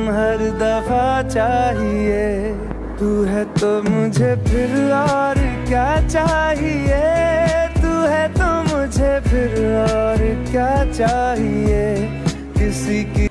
हर दफा चाहिए। तू है तो मुझे फिर और क्या चाहिए, तू है तो मुझे फिर और क्या चाहिए। किसी की